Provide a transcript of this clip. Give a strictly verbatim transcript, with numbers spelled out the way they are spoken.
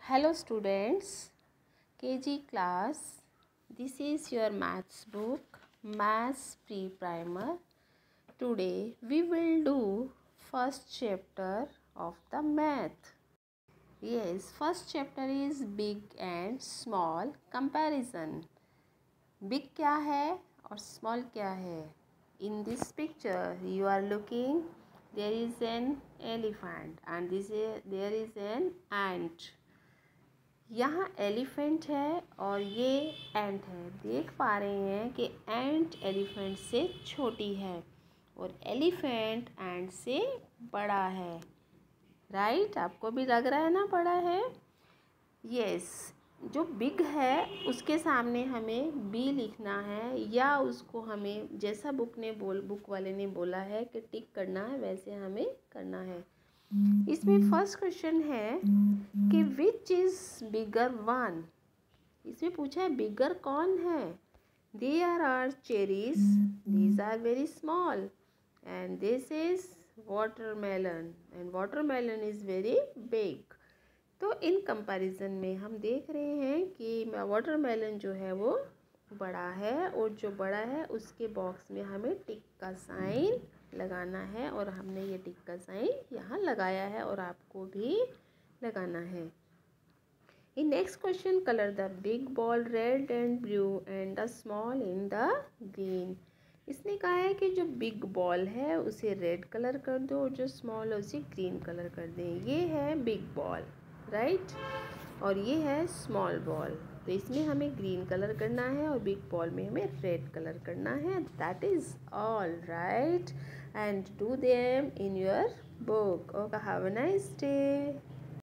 Hello students, K G class. This is your maths book, Maths Pre-Primer. Today we will do first chapter of the math. Yes, first chapter is big and small comparison. Big क्या है और small क्या है? In this picture you are looking, there is an elephant and this is, there is an ant. यहाँ elephant है और ये एंट है। देख पा रहे हैं कि एंट एलिफेंट से छोटी है और एलिफेंट एंट से बड़ा है। राइट, आपको भी लग रहा है ना बड़ा है। यस, जो बिग है उसके सामने हमें बी लिखना है या उसको हमें जैसा बुक ने बोल बुक वाले ने बोला है कि टिक करना है वैसे हमें करना है। इसमें फर्स्ट क्वेश्चन है कि विच इज बिगर वन। इसमें पूछा है बिगर कौन है। There are cherries, these are very small and this is watermelon and watermelon is very big. तो इन कंपैरिजन में हम देख रहे हैं कि वाटरमेलन जो है वो बड़ा है और जो बड़ा है उसके बॉक्स में हमें टिक का साइन लगाना है और हमने ये टिक का साइन यहाँ लगाया है और आपको भी लगाना है। In next question, colour the big ball red and blue and the small in the green. इसने कहा है कि जो बिग बॉल है उसे रेड कलर कर दो और जो स्मॉल है उसे ग्रीन कलर कर दें। ये है बिग बॉल, राइट, और ये है स्मॉल बॉल। तो इसमें हमें ग्रीन कलर करना है और बिग बॉल में हमें रेड कलर करना है। That is all, right, and do them in your book. Okay, have a nice day.